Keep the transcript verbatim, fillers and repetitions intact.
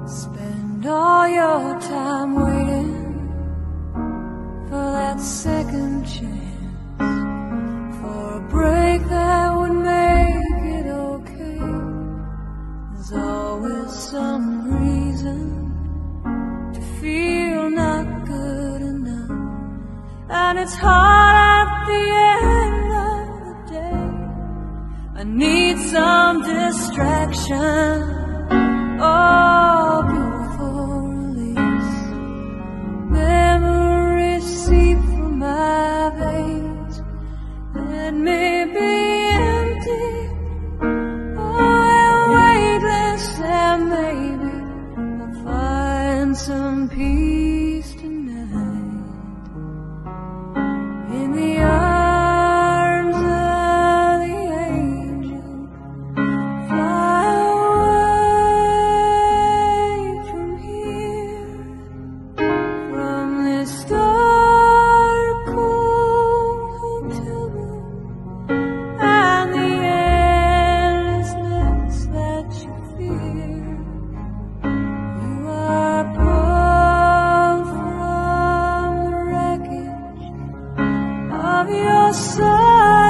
Spend all your time waiting for that second chance, for a break that would make it okay. There's always some reason to feel not good enough, and it's hard at the end of the day. I need some distraction. Oh, beautiful release. Memories seep from my veins and may be empty, oh, weightless, and maybe I'll find some peace tonight in the arms of the angel. Fly away from here, from this dark, cold hotel room, and the endlessness that you fear. You are pulled from the wreckage of your soul.